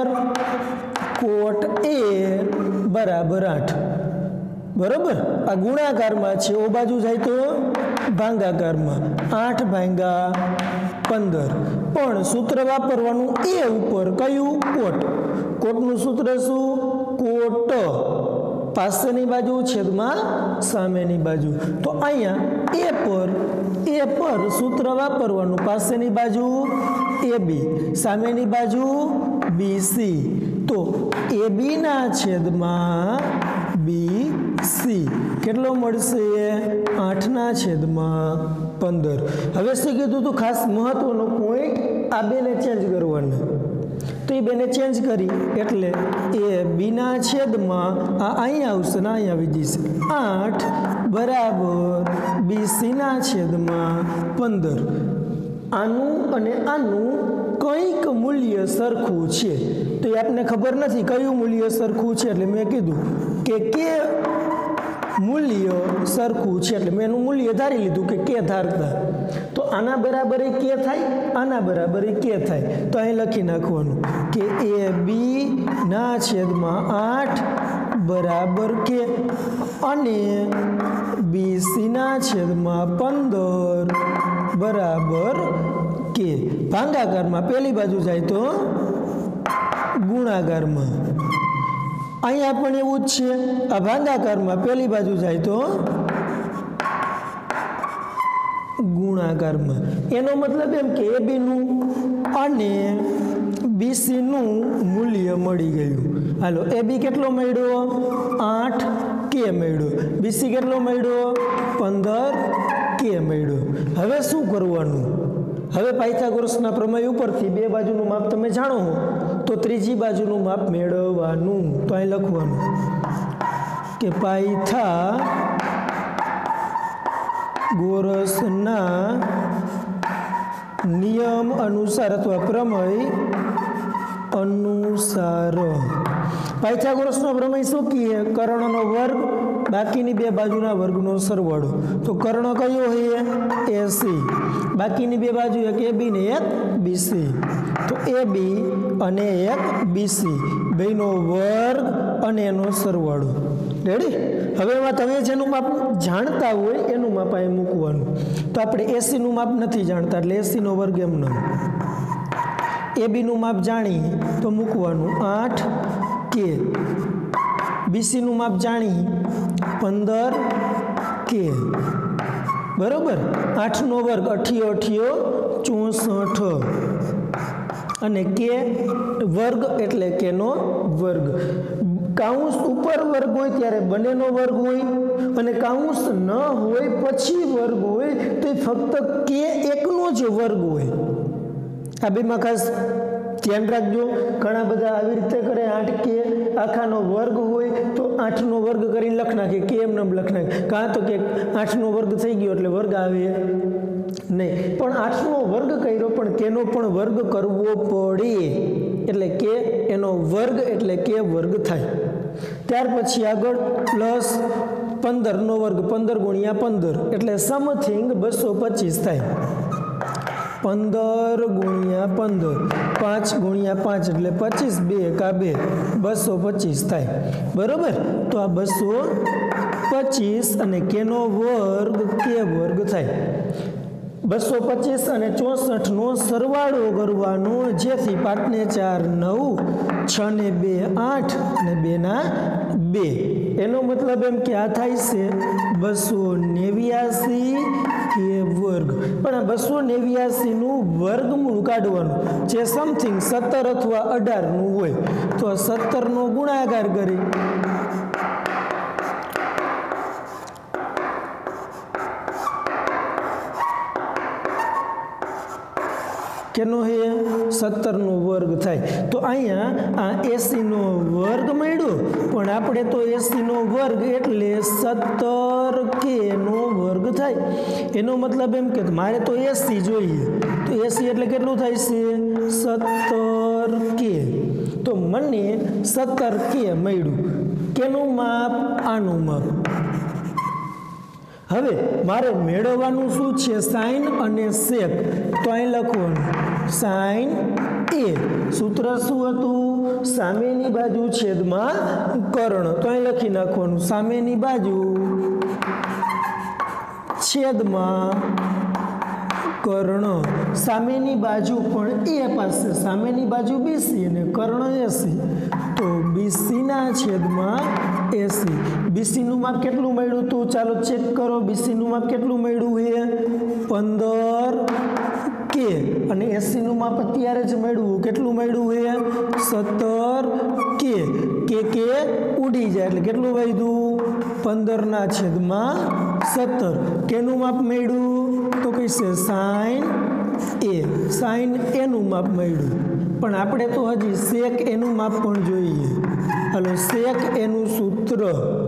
કોટ એ બરાબર આઠ. બરોબર? આ ગુણાકારમાં છે, ઓ બાજુ જાય તો ભાગાકારમાં. આઠ ભાંગા પંદર. પણ સૂત્ર વાપરવાનું એ ઉપર. કયું? કોટ. કોટનું સૂત્ર શું? કોટ પાસેની બાજુ છેદમાં સામેની બાજુ. તો અહીંયા એ પર, એ પર સૂત્ર વાપરવાનું. પાસેની બાજુ એ બી, સામેની બાજુ બી સી. તો એ બીના છેદમાં બી સી કેટલો મળશે? આઠના છેદમાં પંદર. હવે શું કીધું તું? ખાસ મહત્વનો પોઈન્ટ, આ બેને ચેન્જ કરવાના. તો એ બેને ચેન્જ કરી એટલે એ બીના છેદમાં આ અહીંયા આવશે ને અહીંયા આવી જશે. આઠ બરાબર બીસીના છેદમાં પંદર. આનું અને આનું કંઈક મૂલ્ય સરખું છે. તો એ આપને ખબર નથી કયું મૂલ્ય સરખું છે, એટલે મેં કીધું કે કે મૂલ્ય સરખું છે, એટલે મેં એનું મૂલ્ય ધારી લીધું કે કે ધારતા. તો આના બરાબર એ કે થાય, આના બરાબર એ કે થાય. તો અહીં લખી નાખવાનું કે એ બી ના છેદમાં આઠ બરાબર કે, અને બીસીના છેદમાં પંદર બરાબર કે. ભાગાકારમાં પહેલી બાજુ જાય તો ગુણાકારમાં. અહીંયા પણ એવું જ છે. આ ભાગાકારમાં પહેલી બાજુ જાય તો ગુણાકારમાં. એનો મતલબ એમ કે એ બીનું અને બીસીનું મૂલ્ય મળી ગયું. હાલો, એ બી કેટલો મળ્યો? આઠ કે મળ્યો. બીસી કેટલો મળ્યો? પંદર કે મળ્યો. હવે શું કરવાનું? હવે પાયથાગોરસના પ્રમેય ઉપરથી બે બાજુનું માપ તમે જાણો તો ત્રીજી બાજુનું માપ મેળવવાનું. તો અહીં લખવાનું કે પાયથાગોરસના નિયમ અનુસાર અથવા પ્રમેય અનુસાર. પાયથાગોરસનો પ્રમેય શું કહે? કર્ણનો વર્ગ બાકીની બે બાજુના વર્ગનો સરવાળો. તો કર્ણ કયો હોય? એસી. બાકીની બે બાજુ એક એ બી ને એક બીસી. તો એ બી અને એક બીસી બેનો વર્ગ અને એનો સરવાળો. રેડી? હવે એમાં તમે જેનું માપ જાણતા હોય એનું માપ અહીં મૂકવાનું. તો આપણે એસીનું માપ નથી જાણતા એટલે એસીનો વર્ગ એમ ન. એ બીનું માપ જાણી તો મૂકવાનું આઠ કે. બીસીનું માપ જાણી પંદર કે. બરોબર? આઠનો વર્ગ અઠિયો અઠિયો ચોસઠ. અને કે વર્ગ એટલે કેનો વર્ગ. કાઉન્સ ઉપર વર્ગ હોય ત્યારે બંનેનો વર્ગ હોય, અને કાઉન્સ ન હોય પછી વર્ગ હોય તો ફક્ત કે એકનો જ વર્ગ હોય. આ બેમાં ખાસ ધ્યાન રાખજો. ઘણા બધા આવી રીતે કરે, આઠ કે આખાનો વર્ગ હોય તો આઠનો વર્ગ કરીને લખ નાખે, કે એમ નમ લખ નાખે. કાં તો કે આઠનો વર્ગ થઈ ગયો એટલે વર્ગ આવે નહીં, પણ આઠનો વર્ગ કર્યો પણ કેનો પણ વર્ગ કરવો પડે. એટલે કે એનો વર્ગ એટલે કે વર્ગ થાય। ત્યાર પછી આગળ પ્લસ પંદરનો વર્ગ, પંદર ગુણ્યા પંદર એટલે સમથિંગ બસો પચીસ થાય। પંદર ગુણ્યા પંદર, પાંચ ગુણ્યા પાંચ એટલે પચીસ, બે એકા બે, બસો પચીસ થાય। બરોબર, તો આ બસો પચીસ અને કેનો વર્ગ કે વર્ગ થાય। બસો પચીસ અને ચોસઠનો સરવાળો કરવાનો, જેથી પાંચને ચાર નવ, છ ને બે આઠ અને બેના બે, એનો મતલબ એમ કે આ થાય છે બસો નેવ્યાસી કે વર્ગ। પણ આ બસો નેવ્યાસીનું વર્ગમૂળ કાઢવાનું, જે સમથિંગ સત્તર અથવા અઢારનું હોય, તો સત્તરનો ગુણાકાર કરી કેનો હે સત્તરનો વર્ગ થાય। તો અહીંયા આ એંસીનો વર્ગ મળ્યો, પણ આપણે તો એંસીનો વર્ગ એટલે સત્તર કે નો વર્ગ થાય। એનો મતલબ એમ કે મારે તો એંસી જોઈએ, તો એંસી એટલે કેટલું થાય છે સત્તર કે। તો મને સત્તર કે મળ્યું, કેનું માપ આનું માપ। હવે મારે મેળવવાનું શું છે સાઈન અને સેક, તો અહીં લખવાનું સાઈન એ, સૂત્ર શું હતું સામેની બાજુ છેદમાં કર્ણ, તો અહીં લખી નાખવાનું સામેની બાજુ છેદમાં કર્ણ। સામેની બાજુ પણ એ પાસે, સામેની બાજુ બીસી અને કર્ણ એસી, તો બીસીના છેદમાં એસી। બીસીનું માપ કેટલું મળ્યું હતું ચાલો ચેક કરો, બીસીનું માપ કેટલું મળ્યું છે પંદર કે, અને એસીનું માપ અત્યારે જ મળ્યું, કેટલું મળ્યું છે સત્તર કે, કે કે ઉડી જાય એટલે કેટલું વધ્યું પંદરના છેદમાં સત્તર। કેનું માપ મળ્યું તો કહીશે સાઈન એ, સાઈન એનું માપ મળ્યું, પણ આપણે તો હજી સેક એનું માપ પણ જોઈએ। હાલો સેક એનું સૂત્ર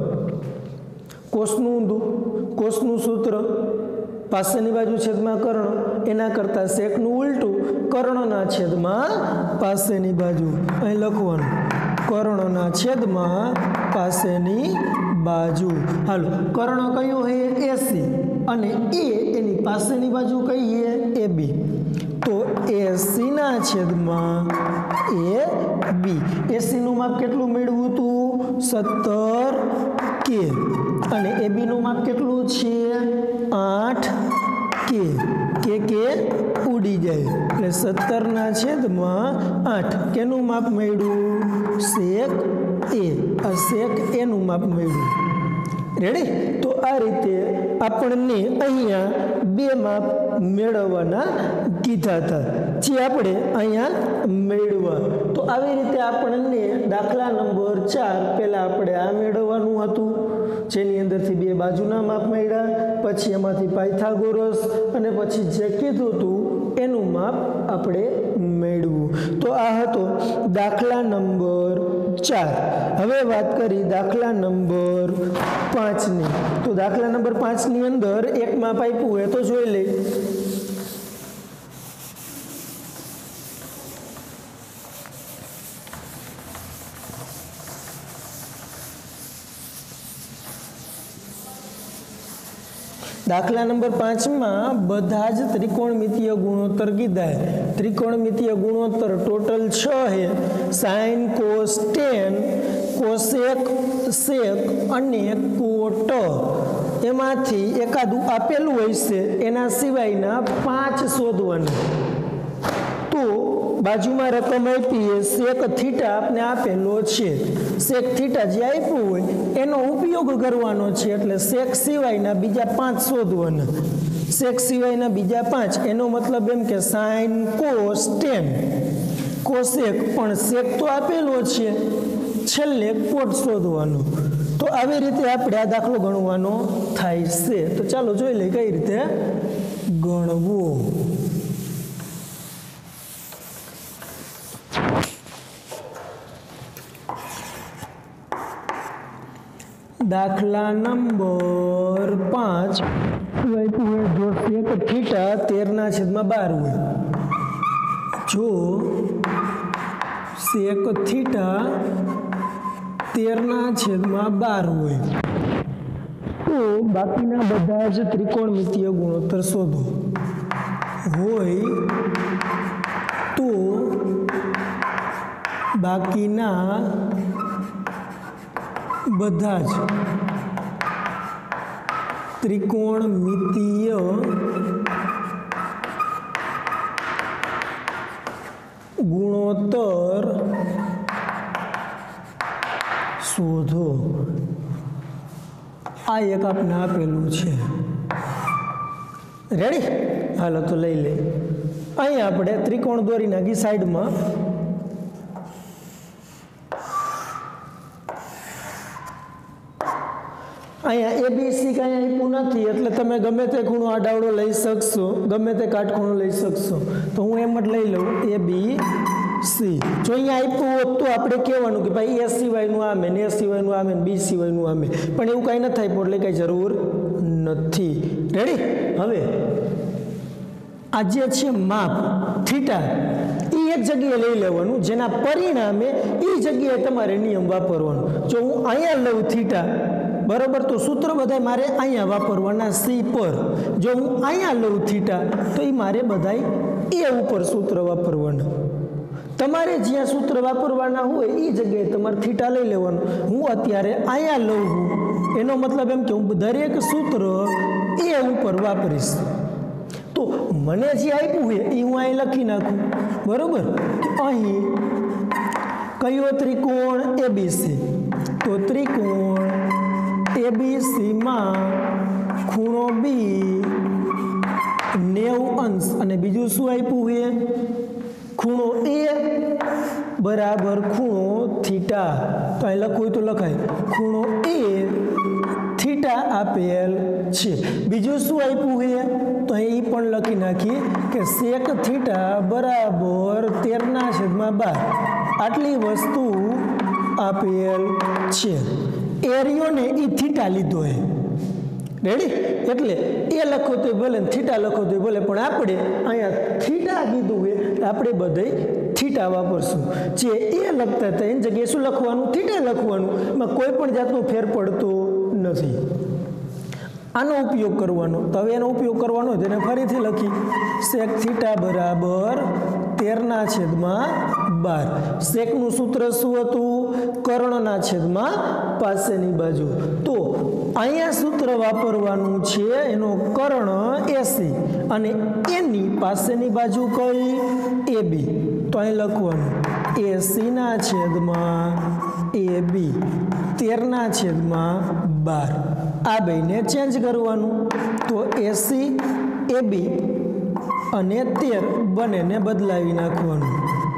કોસનું કોસનું સૂત્ર પાસેની બાજુ છેદમાં કર્ણ, એના કરતાં સેકનું ઉલટું કર્ણના છેદમાં પાસેની બાજુ, અહીં લખવાનું કર્ણના છેદમાં પાસેની બાજુ। હાલો કર્ણ કયું છે એસી અને એ એની પાસેની બાજુ કઈ છે એ બી, તો એસીના છેદમાં એ બી। એસીનું માપ કેટલું મેળવ્યું હતું સત્તર કે, અને એ બીનું માપ કેટલું છે આઠ કે, કે કે ઉડી જાય એટલે સત્તરના છેદમાં આઠ, કેનું માપ મળ્યું સેક એ, આ સેક એનું માપ મળ્યું। રેડી, તો આ રીતે આપણને અહીંયા બે માપ મેળવવાના કીધા હતા, જે આપણે અહીંયા મેળવવા। તો આવી રીતે આપણને દાખલા નંબર ચાર પહેલાં આપણે આ મેળવવાનું હતું, જેની અંદરથી બે બાજુના માપ મળ્યા, પછી એમાંથી પાયથાગોરસ અને પછી જે કીધું હતું એનું માપ આપણે મેળવવું। તો આ હતો દાખલા નંબર ચાર। હવે વાત કરી દાખલા નંબર પાંચની, તો દાખલા નંબર પાંચની અંદર એક માપ આપ્યું હોય તો જોઈ લઈ। દાખલા નંબર પાંચમાં બધા જ ત્રિકોણમિતીય ગુણોત્તર કીધા। ત્રિકોણમિતીય ગુણોત્તર ટોટલ છ છે, sine cos tan, cosec sec અને કોટ। એમાંથી એકાદું આપેલું હોય છે, એના સિવાયના પાંચ શોધવાના। તો બાજુમાં રકમ આપી સેક થીટા આપને આપેલો છે, સેક થીટા જે આપ્યું હોય એનો ઉપયોગ કરવાનો છે, એટલે સેક સિવાયના બીજા પાંચ શોધવાના। સેક સિવાયના બીજા પાંચ, એનો મતલબ એમ કે સાઇન કોસ ટેન, કોસેક પણ સેક તો આપેલો છે, છેલ્લે કોટ શોધવાનો। તો આવી રીતે આપણે આ દાખલો ગણવાનો થાય છે। તો ચાલો જોઈ લઈએ કઈ રીતે ગણવો। દાખલા નંબર પાંચ, જો સેક થીટા તેરના છેદમાં બાર હોય, જો સેક થીટા તેરના છેદમાં બાર હોય તો બાકીના બધા જ ત્રિકોણમિતીય ગુણોત્તર શોધો હોય તો બાકીના બધા જ ત્રિકોણમિતીય ગુણોત્તર શોધો. આ એક આપણે આપેલું છે. રેડી? હાલો તો લઈ લે. અહીં આપણે ત્રિકોણ દોરી નાખી સાઈડમાં. અહીંયા એ બી સી કાંઈ આપ્યું નથી એટલે તમે ગમે તે ખૂણો આડાવડો લઈ શકશો, ગમે તે કાટખૂણો લઈ શકશો. તો હું એમ જ લઈ લઉં એ બી સી. જો અહીંયા આપ્યું હોત તો આપણે કહેવાનું કે ભાઈ એ સિવાયનું આમે ને એ સિવાયનું આમે ને બી સિવાયનું આમે, પણ એવું કાંઈ નથી આપ્યું એટલે કાંઈ જરૂર નથી. રેડી? હવે આ જે છે માપ થીટા એ એક જગ્યાએ લઈ લેવાનું, જેના પરિણામે એ જગ્યાએ તમારે નિયમ વાપરવાનો. જો હું અહીંયા લઉં થીટા બરોબર તો સૂત્ર બધા મારે અહીંયા વાપરવાના સી પર. જો હું અહીંયા લઉં થીટા તો એ મારે બધાય એ ઉપર સૂત્ર વાપરવાના. તમારે જ્યાં સૂત્ર વાપરવાના હોય એ જગ્યાએ તમારે થીટા લઈ લેવાનું. હું અત્યારે અહીંયા લઉં છું એનો મતલબ એમ કે હું દરેક સૂત્ર એ ઉપર વાપરીશ. તો મને જે આપ્યું હોય એ હું અહીં લખી નાખું. બરોબર? અહીં કયો ત્રિકોણ એબીસી? તો ત્રિકોણ એબીસીમાં ખૂણો બી નેવું અંશ અને બીજું શું આપ્યું છે? ખૂણો એ બરાબર ખૂણો થીટા. તો અહીં લખવું તો લખાય ખૂણો એ થીટા આપેલ છે. બીજું શું આપ્યું છે? તો અહીં પણ લખી નાખી કે સેક થીટા બરાબર તેરના છેદમાં બાર આટલી વસ્તુ આપેલ છે. એરિયો ને એ થીટા લીધો છે. રેડી? એટલે એ લખો તો ભલે થીટા લખો તો ભલે, પણ આપણે અહીંયા થીટા કીધું છે આપણે બધે થીટા વાપરશું. જે એ લખતા હતા એની જગ્યાએ શું લખવાનું? થીટા લખવાનું. એમાં કોઈ પણ જાતનો ફેર પડતો નથી. આનો ઉપયોગ કરવાનો. તો હવે એનો ઉપયોગ કરવાનો તેને ફરીથી લખી સેક થીટા બરાબર તેરના છેદમાં બાર. સેકનું સૂત્ર શું હતું? કર્ણના છેદમાં પાસેની બાજુ. તો અહીંયા સૂત્ર વાપરવાનું છે એનો કર્ણ એસી અને એની પાસેની બાજુ કઈ? એ બી. તો અહીં લખવાનું એસીના છેદમાં એ બી તેરના છેદમાં બાર. આ બેને ચેન્જ કરવાનું. તો એસી એ બી અને તેર બંનેને બદલાવી નાખવાનું.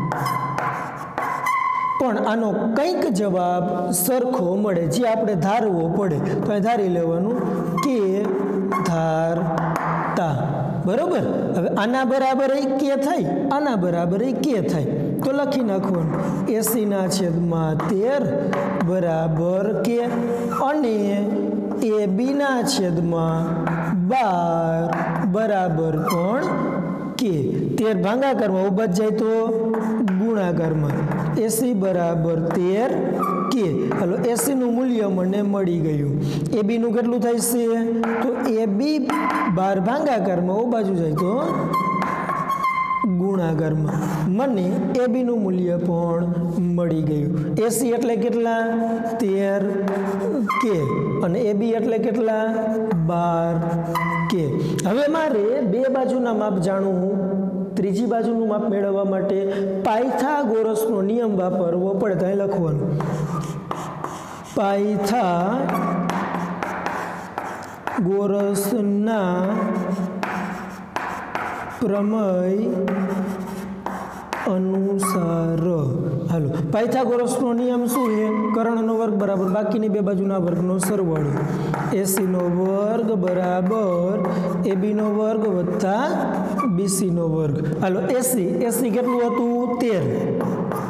પણ આનો કંઈક જવાબ સરખો મળે જે આપણે ધારવો પડે. તો અહીં ધારી લેવાનું કે ધારતા. બરોબર? હવે આના બરાબર એ કે થાય, આના બરાબર એ કે થાય. તો લખી નાખવાનું એસીના છેદમાં તેર બરાબર કે અને એ બીના છેદમાં બાર બરાબર પણ કે. તેર ભાગાકારમાં ઉભા જાય તો ગુણાકારમાં. એસી બરાબર તેર કે. હાલો એસીનું મૂલ્ય મને મળી ગયું. એ બીનું કેટલું થાય છે? તો એ બી બાર ભાગાકારમાં ઓ બાજુ જાય તો ગુણાકારમાં. મને એ બીનું મૂલ્ય પણ મળી ગયું. એસી એટલે કેટલા? તેર કે અને એ બી એટલે કેટલા? બાર કે. હવે મારે બે બાજુના માપ જાણવું. ત્રીજી બાજુનું માપ મેળવવા માટે પાયથાગોરસનો નિયમ વાપરવો પડે. તો અહીં લખવાનું પાયથાગોરસના પ્રમેય અનુસાર. હાલો પાયથાગોરસનો નિયમ શું છે? કર્ણનો વર્ગ બરાબર બાકીની બે બાજુના વર્ગનો સરવાળો. એસીનો વર્ગ બરાબર એબીનો વર્ગ વત્તા બીસીનો વર્ગ. હાલો એસી એસી કેટલું હતું? તેર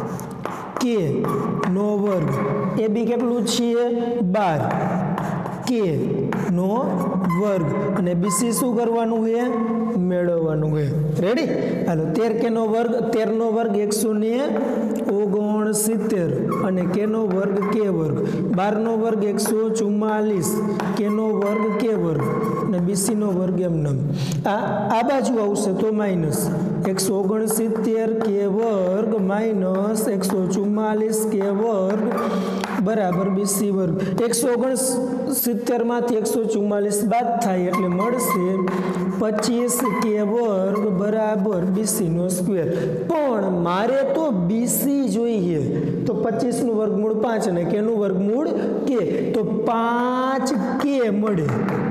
કે નો વર્ગ. એબી કેટલું છે? બાર કે નો વર્ગ અને બીસી શું કરવાનું છે મેળવવાનું છે રેડી હાલો તેર કે નો વર્ગ તેર નો વર્ગ એકસો ને ઓગણસિત્તેર અને કે નો વર્ગ કે વર્ગ બાર નો વર્ગ એકસો ચુમ્માલીસ કે નો વર્ગ કે વર્ગ અને બીસી નો વર્ગ એમને આ આ બાજુ આવશે તો માઇનસ એકસો ઓગણસિત્તેર કે વર્ગ માઇનસ એકસો ચુમ્માલીસ કે વર્ગ બરાબર બીસી વર્ગ એકસો ઓગણસિત્તેર માંથી એકસો ચુમ્માલીસ બાદ થાય એટલે મળશે પચીસ કે વર્ગ બરાબર બીસી નો સ્ક્વેર પણ મારે તો બીસી જોઈએ તો પચીસ નું વર્ગમૂળ પાંચ અને કે નું વર્ગમૂળ કે તો પાંચ કે મળે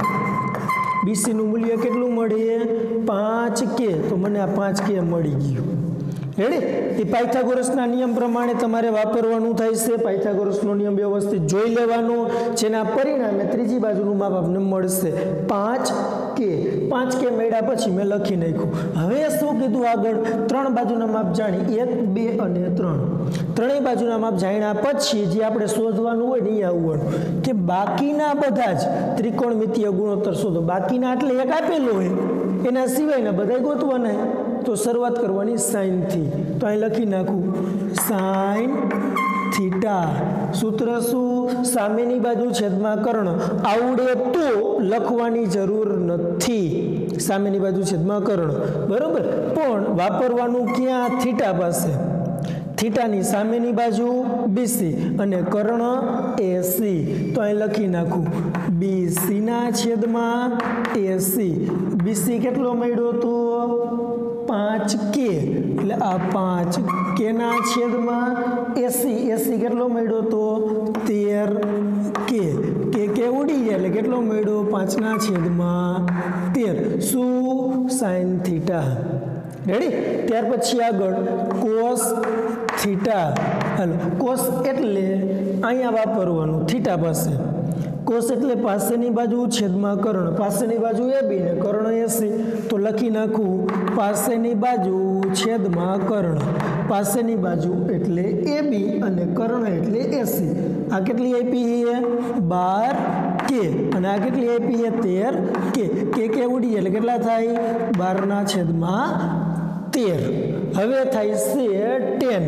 બીસી નું મૂલ્ય કેટલું મળે પાંચ કે તો મને આ પાંચ કે મળી ગયું રેડી એ પાયથાગોરસના નિયમ પ્રમાણે તમારે વાપરવાનું થાય છે પાયથાગોરસનો નિયમ વ્યવસ્થિત જોઈ લેવાનો જેના પરિણામે ત્રીજી બાજુનું માપ આપણને મળશે પાંચ કે પાંચ કે મળ્યા પછી મેં લખી નાખ્યું હવે શું કીધું આગળ ત્રણ બાજુના માપ જાણી એક બે અને ત્રણ ત્રણેય બાજુના માપ જાણ્યા પછી જે આપણે શોધવાનું હોય ને એ આવવાનું કે બાકીના બધા જ ત્રિકોણમિતીય ગુણોત્તર શોધો બાકીના એટલે એક આપેલો હોય એના સિવાયના બધા ગોતવાના તો શરૂઆત કરવાની સાઇનથી તો અહીં લખી નાખું સાઇન થીટા સૂત્ર શું સામેની બાજુ છેદમાં કર્ણ આવડે તો લખવાની જરૂર નથી સામેની બાજુ છેદમાં કર્ણ બરોબર પણ વાપરવાનું ક્યાં થીટા પાસે થીટાની સામેની બાજુ બીસી અને કર્ણ એસી તો અહીં લખી નાખું બીસી ના છેદમાં એસી બીસી કેટલો મળ્યો તો પાંચ કે એટલે આ પાંચ કે ના છેદમાં એસી એસી કેટલો મળ્યો તો તેર કે કે કે ઉડી જાય એટલે કેટલો મળ્યો પાંચના છેદમાં તેર શું સાઇન થીટા રેડી ત્યાર પછી આગળ કોસ થીટા હાલો કોસ એટલે અહીંયા વાપરવાનું થીટા પાસે કોસ એટલે પાસેની બાજુ છેદમાં કર્ણ પાસેની બાજુ એ બી ને કર્ણ એસી તો લખી નાખું પાસેની બાજુ છેદમાં કર્ણ પાસેની બાજુ એટલે એ બી અને કર્ણ એટલે એસી આ કેટલી આપી છે બાર કે અને આ કેટલી આપી છે તેર કે કે કે ઉડી એટલે કેટલા થાય બારના છેદમાં તેર હવે થાય છે ટેન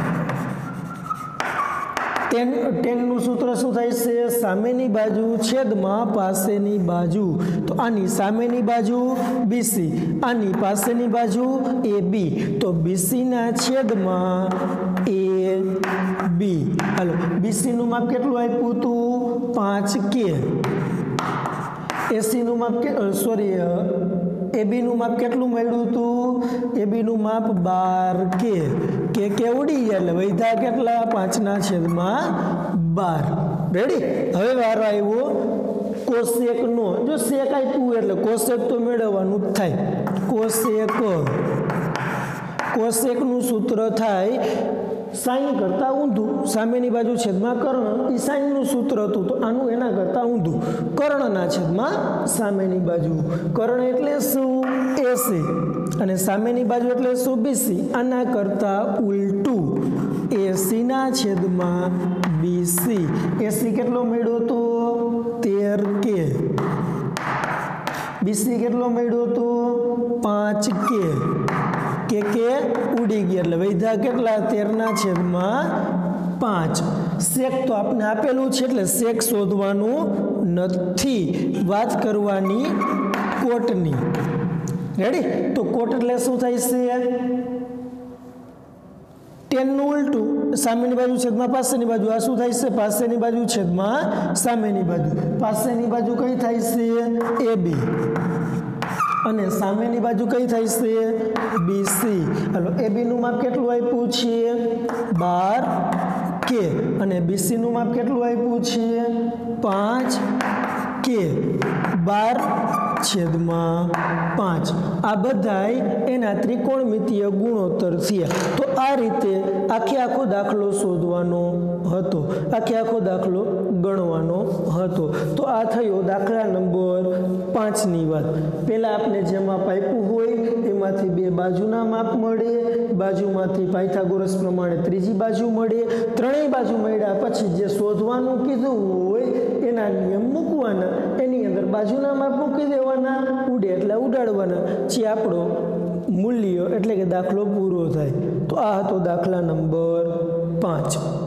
ટેન ટેનનું સૂત્ર શું થાય છે સામેની બાજુ છેદમાં પાસેની બાજુ તો આની સામેની બાજુ બીસી આની પાસેની બાજુ એ બી તો બીસીના છેદમાં એ બી હાલો બીસીનું માપ કેટલું આપ્યું હતું પાંચ કે એસીનું માપ કે સોરી એબીનું માપ કેટલું મળ્યું હતું એબીનું માપ બાર કે કે કે ઉડી ગયા એટલે વૈધા કેટલા પાંચના છેદમાં બાર રેડી હવે વારો આવ્યો કોસેકનો જો સેક આપ્યું એટલે કોસેક તો મેળવવાનું જ થાય કોસેક કોસેકનું સૂત્ર થાય સાઈન કરતાં ઊંધું સામેની બાજુ છેદમાં કર્ણ એ સાઈનનું સૂત્ર હતું તો આનું એના કરતાં ઊંધું કર્ણના છેદમાં સામેની બાજુ કર્ણ એટલે શું એસી અને સામેની બાજુ એટલે શું બીસી આના કરતાં ઉલટું એસીના છેદમાં બીસી એસી કેટલો મળ્યો તો તેર કે બીસી કેટલો મળ્યો તો પાંચ કે કે કે ઉડી ગયા એટલે વૈધા કેટલા તેરના છેદમાં પાંચ શેક તો આપણે આપેલું છે એટલે શેક શોધવાનું નથી વાત કરવાની કોટની રેડી તો કોટ એટલે શું થાય છે ટેનનું ઉલટું સામેની બાજુ છેદમાં પાસેની બાજુ આ શું થાય છે પાસેની બાજુ છેદમાં સામેની બાજુ પાસેની બાજુ કઈ થાય છે એ બી અને સામેની બાજુ કઈ થાય છે બીસી હાલો એ બીનું માપ કેટલું આપ્યું છે બાર કે અને બીસીનું માપ કેટલું આપ્યું છે પાંચ કે બાર છેદમાં પાંચ આ બધાય એના ત્રિકોણમિતીય ગુણોત્તર થયા તો આ રીતે આખે આખો દાખલો શોધવાનો હતો આખે આખો દાખલો ગણવાનો હતો તો આ થયો દાખલા નંબર પાંચની વાત પહેલાં આપણે જે માપ આપ્યું હોય એમાંથી બે બાજુના માપ મળે બાજુમાંથી પાયથાગોરસ પ્રમાણે ત્રીજી બાજુ મળે ત્રણેય બાજુ મળ્યા પછી જે શોધવાનું કીધું હોય એના એના નિયમ મૂકવાના, એની અંદર બાજુના માપ મૂકી દેવાના, ઉડે એટલે ઉડાડવાના, જે આપણો મૂલ્ય એટલે કે દાખલો પૂરો થાય. તો આ હતો દાખલા નંબર પાંચ.